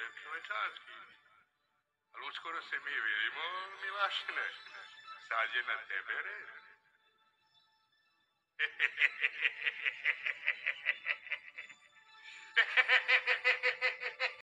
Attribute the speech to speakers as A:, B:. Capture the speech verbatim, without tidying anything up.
A: čovečanski. Ali uskoro se mi vidimo, Milašine. Sad je na tebe red.